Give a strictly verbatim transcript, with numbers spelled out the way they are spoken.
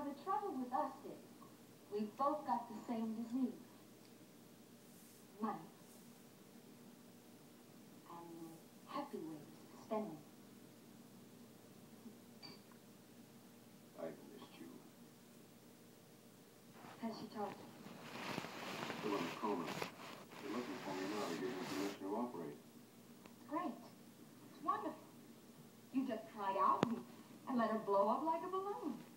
the trouble with us is, we've both got the same disease. Money. And happy ways of spending. I've missed you. Has she told you? Still in a coma. They're looking for me now to give me permission to operate. Great. It's wonderful. You just cried out and, and let her blow up like a balloon.